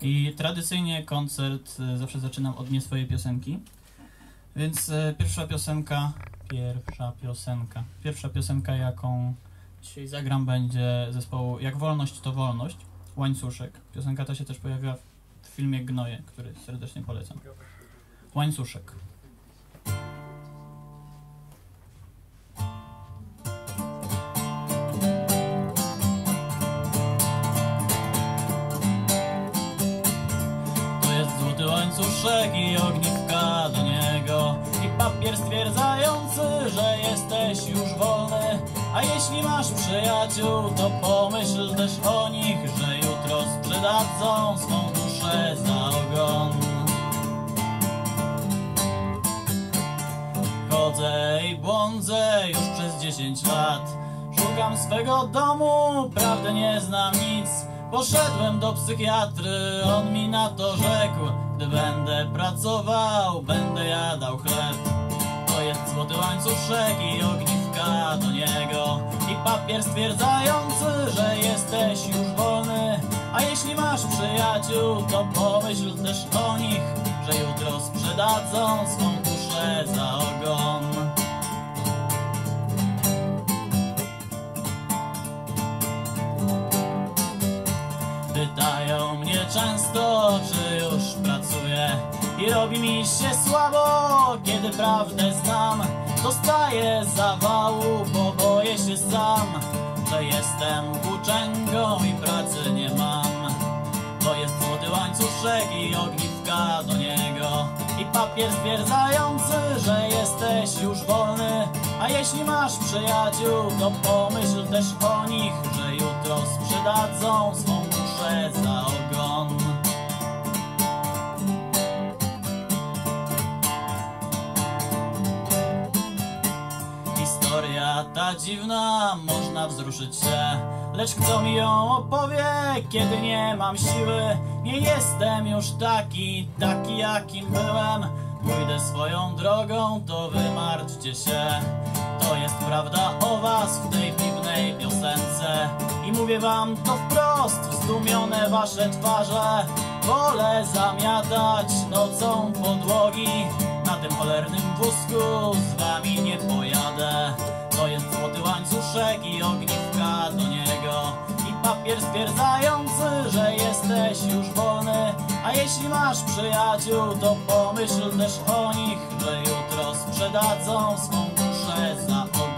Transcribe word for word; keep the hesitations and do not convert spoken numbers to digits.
I tradycyjnie koncert zawsze zaczynam od nie swojej piosenki. Więc pierwsza piosenka, pierwsza piosenka, pierwsza piosenka, jaką dzisiaj zagram, będzie zespołu Jak Wolność to Wolność, Łańcuszek. Piosenka ta się też pojawia w filmie Gnoje, który serdecznie polecam. Łańcuszek. Łańcuszek i ogniwka do niego i papier stwierdzający, że jesteś już wolny. A jeśli masz przyjaciół, to pomyśl też o nich, że jutro sprzedadzą swą duszę za ogon. Chodzę i błądzę już przez dziesięć lat, szukam swego domu, prawdę nie znam nic. Poszedłem do psychiatry, on mi na to rzekł: gdy będę pracował, będę jadał chleb. To jest złoty łańcuszek i ogniwka do niego i papier stwierdzający, że jesteś już wolny. A jeśli masz przyjaciół, to pomyśl też o nich, że jutro sprzedadzą swą duszę za ogon. Pytają mnie często, czy już pracuję, i robi mi się słabo, kiedy prawdę znam. Dostaję zawału, bo boję się sam, że jestem włóczęgą i pracy nie mam. To jest złoty łańcuszek i ogniwka do niego i papier stwierdzający, że jesteś już wolny. A jeśli masz przyjaciół, to pomyśl też o nich, że jutro sprzedadzą swą duszę za ogon. Historia ta dziwna, można wzruszyć się, lecz kto mi ją opowie, kiedy nie mam siły? Nie jestem już taki, taki jakim byłem. Pójdę swoją drogą, to wy martwcie się. To jest prawda o was w tej piwnej piosence i mówię wam to wprost, zdumione wasze twarze. Wolę zamiatać nocą podłogi, na tym cholernym wózku z wami nie pojadę. To jest złoty łańcuszek i ogniwka do niego i papier stwierdzający, że jesteś już wolny. A jeśli masz przyjaciół, to pomyśl też o nich, że jutro sprzedadzą swą duszę za ogon.